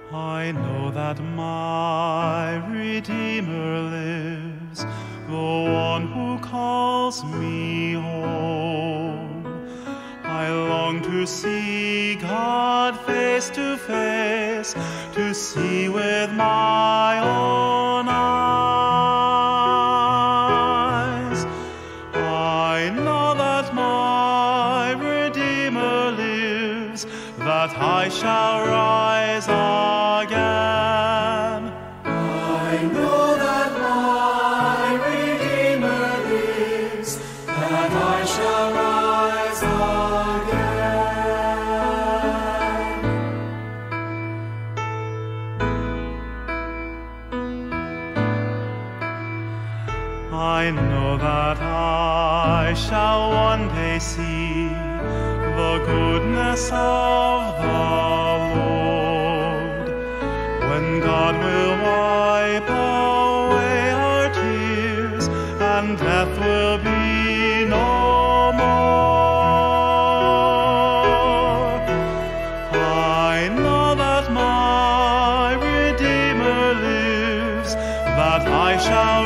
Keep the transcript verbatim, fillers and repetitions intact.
I know that my Redeemer lives, the one who calls me home. I long to see God face to face, to see with my own eyes. I know that my Redeemer lives, that I shall rise again. I know that my Redeemer lives, that I shall rise again. I know that I shall one day see the goodness of the Lord, when God will wipe away our tears, and death will be no more. I know that my Redeemer lives, that I shall